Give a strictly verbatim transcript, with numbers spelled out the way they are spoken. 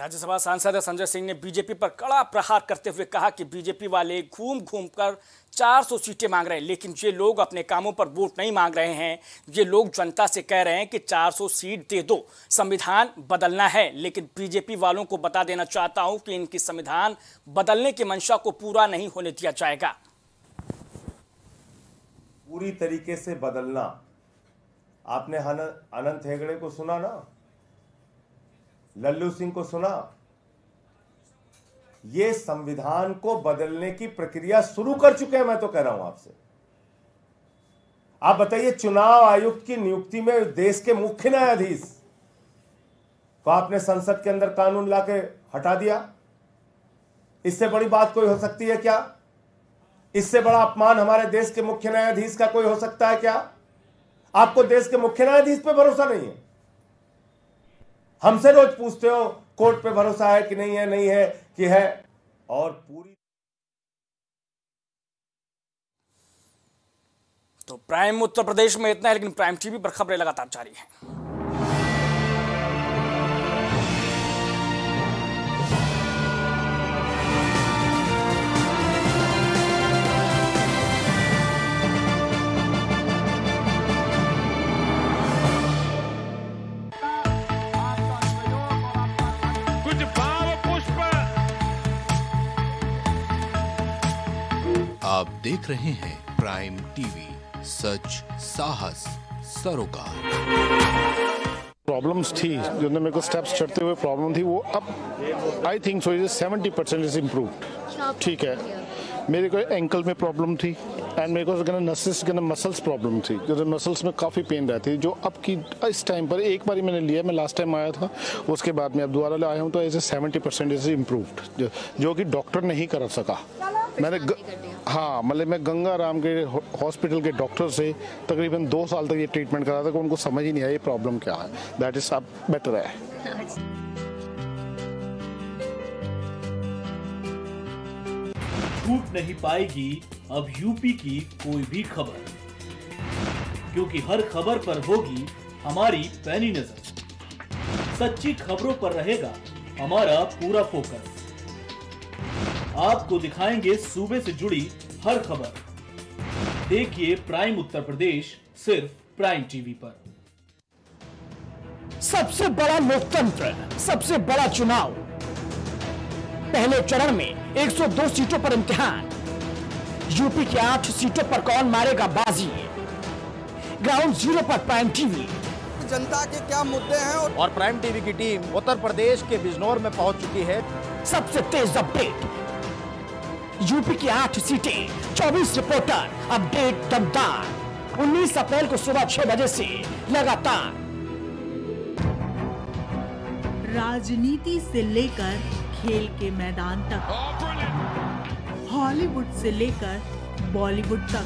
राज्यसभा सांसद संजय सिंह ने बीजेपी पर कड़ा प्रहार करते हुए कहा कि बीजेपी वाले घूम घूम कर चार सौ सीटें मांग रहे हैं, लेकिन ये लोग अपने कामों पर वोट नहीं मांग रहे हैं। ये लोग जनता से कह रहे हैं कि चार सौ सीट दे दो, संविधान बदलना है। लेकिन बीजेपी वालों को बता देना चाहता हूं कि इनकी संविधान बदलने की मंशा को पूरा नहीं होने दिया जाएगा। पूरी तरीके से बदलना। आपने अनंत हेगड़े को सुना ना, लल्लू सिंह को सुना। ये संविधान को बदलने की प्रक्रिया शुरू कर चुके हैं। मैं तो कह रहा हूं आपसे, आप बताइए, चुनाव आयुक्त की नियुक्ति में देश के मुख्य न्यायाधीश को आपने संसद के अंदर कानून लाके हटा दिया। इससे बड़ी बात कोई हो सकती है क्या? इससे बड़ा अपमान हमारे देश के मुख्य न्यायाधीश का कोई हो सकता है क्या? आपको देश के मुख्य न्यायाधीश पे भरोसा नहीं है? हमसे रोज पूछते हो कोर्ट पे भरोसा है कि नहीं है, नहीं है कि है। और पूरी तो प्राइम उत्तर प्रदेश में इतना है, लेकिन प्राइम टीवी पर खबरें लगातार जारी हैं। आप देख रहे हैं प्राइम टीवी, सच साहस सरोकार। प्रॉब्लम्स थी जो मेरे को स्टेप्स चढ़ते हुए प्रॉब्लम थी, वो अब I think so seventy percent is improved. ठीक है, मेरे को एंकल में प्रॉब्लम थी एंड मेरे को नसेस मसल्स प्रॉब्लम थी, जो मसल्स में काफ़ी पेन रहती है, जो अब की इस टाइम पर एक बार ही मैंने लिया। मैं लास्ट टाइम आया था, उसके बाद में अब दोबारा ले आया हूँ, तो ऐसे सेवेंटी परसेंट इज इम्प्रूव्ड, जो कि डॉक्टर नहीं कर सका। मैंने ग... हाँ, मतलब मैं गंगा राम के हॉस्पिटल के डॉक्टर से तकरीबन दो साल तक ये ट्रीटमेंट करा था, कि उनको समझ ही नहीं आया ये प्रॉब्लम क्या है। दैट इज अब बेटर है। छूट नहीं पाएगी अब यूपी की कोई भी खबर, क्योंकि हर खबर पर होगी हमारी पैनी नजर। सच्ची खबरों पर रहेगा हमारा पूरा फोकस। आपको दिखाएंगे सूबे से जुड़ी हर खबर। देखिए प्राइम उत्तर प्रदेश सिर्फ प्राइम टीवी पर। सबसे बड़ा लोकतंत्र, सबसे बड़ा चुनाव। पहले चरण में एक सौ दो सीटों पर इम्तिहान। यूपी की आठ सीटों पर कौन मारेगा बाजी? ग्राउंड जीरो पर प्राइम टीवी। जनता के क्या मुद्दे हैं और, और प्राइम टीवी की टीम उत्तर प्रदेश के बिजनौर में पहुंच चुकी है। सबसे तेज अपडेट, यूपी की आठ सीटें, चौबीस रिपोर्टर, अपडेट दमदार। उन्नीस अप्रैल को सुबह छह बजे से लगातार। राजनीति से लेकर खेल के मैदान तक, हॉलीवुड से लेकर बॉलीवुड तक,